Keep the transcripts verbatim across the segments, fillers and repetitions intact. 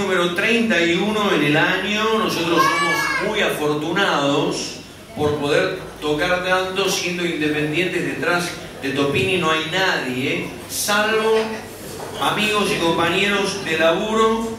número treinta y uno en el año. Nosotros somos muy afortunados por poder tocar tanto siendo independientes. Detrás de Topini no hay nadie, salvo amigos y compañeros de laburo.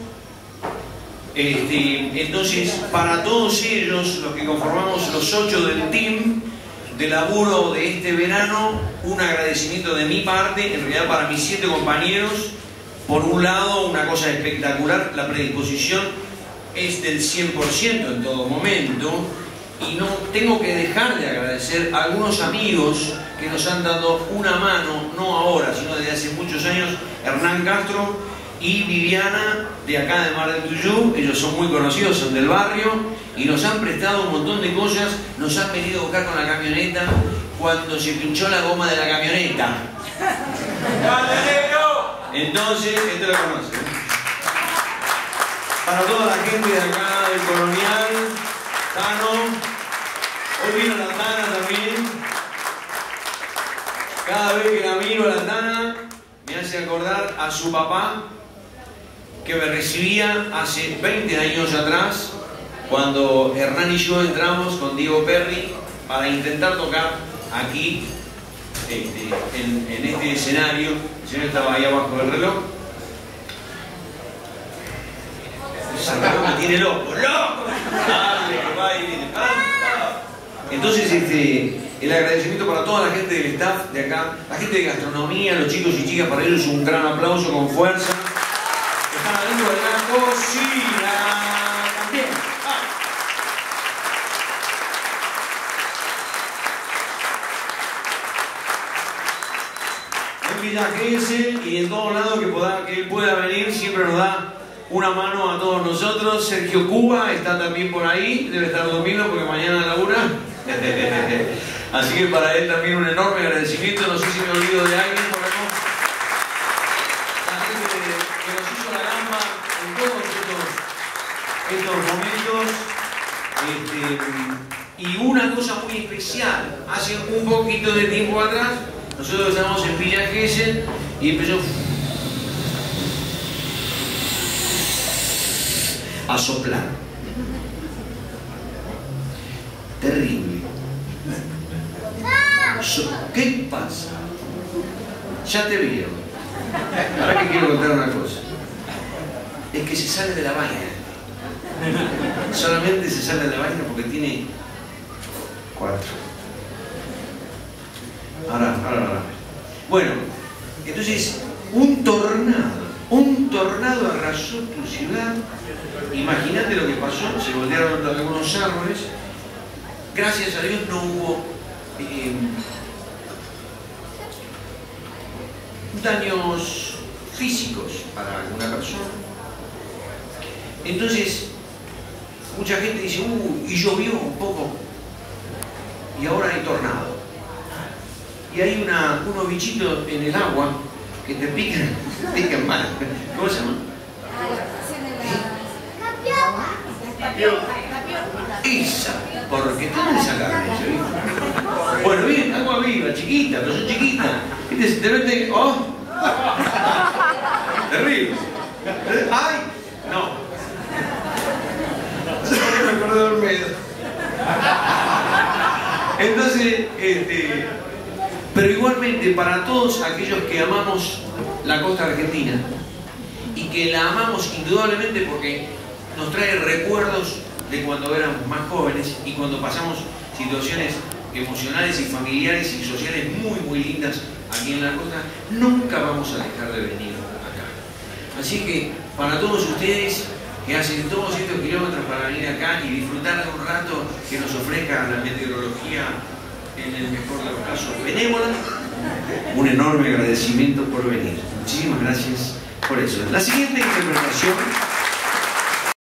Este, entonces, para todos ellos, los que conformamos los ocho del team de laburo de este verano, un agradecimiento de mi parte, en realidad para mis siete compañeros. Por un lado, una cosa espectacular, la predisposición es del cien por ciento en todo momento, y no tengo que dejar de agradecer a algunos amigos que nos han dado una mano, no ahora, sino desde hace muchos años. Hernán Castro y Viviana, de acá de Mar del Tuyú. Ellos son muy conocidos, son del barrio, y nos han prestado un montón de cosas. Nos han venido a buscar con la camioneta cuando se pinchó la goma de la camioneta. Entonces, esto lo conocen. Para toda la gente de acá del Colonial, Tano, hoy vino la Tana también. Cada vez que la miro a la Tana, me hace acordar a su papá, que me recibía hace veinte años atrás, cuando Hernán y yo entramos con Diego Perry para intentar tocar aquí, este, en, en este escenario. El señor estaba ahí abajo del reloj. Ese reloj me tiene loco, loco. Dale, que va y viene. Entonces, este, el agradecimiento para toda la gente del staff de acá, la gente de gastronomía, los chicos y chicas, para ellos un gran aplauso con fuerza. Están adentro de la cocina también. Ah. En Villa Gesell y en todos lados que, pueda, que él pueda venir, siempre nos da una mano a todos nosotros. Sergio Cuba está también por ahí, debe estar durmiendo porque mañana labura. Así que para él también un enorme agradecimiento. No sé si me olvido de alguien por acá. La gente que nos hizo la gamba en todos estos, estos momentos. Este, y una cosa muy especial, hace un poquito de tiempo atrás, nosotros estábamos en Villa Gesell y empezó a soplar. Terrible. ¿Qué pasa? Ya te vieron. Ahora que quiero contar una cosa. Es que se sale de la vaina. Solamente se sale de la vaina porque tiene cuatro. Ahora, ahora, ahora. Bueno, entonces, un tornado. Un tornado arrasó tu ciudad. Imagínate lo que pasó. Se voltearon algunos árboles. Gracias a Dios no hubo eh, daños físicos para alguna persona. Entonces, mucha gente dice, uh, y llovió un poco, y ahora hay tornado. Y hay una, unos bichitos en el agua que te pican, pican mal. ¿Cómo se llama? Esa, porque están en esa carne, ¿sí? Bueno, bien, agua viva, chiquita, pero son chiquitas. ¿Viste? Se te mete, oh, terrible. ¡Ay! No. Me acordé de Olmedo. Entonces, este, pero igualmente para todos aquellos que amamos la costa argentina y que la amamos indudablemente porque nos trae recuerdos de cuando éramos más jóvenes y cuando pasamos situaciones emocionales y familiares y sociales muy muy lindas aquí en la costa, nunca vamos a dejar de venir acá. Así que para todos ustedes que hacen todos estos kilómetros para venir acá y disfrutar de un rato que nos ofrezca la meteorología, en el mejor de los casos benévola, un enorme agradecimiento por venir. Muchísimas gracias por eso. La siguiente interpretación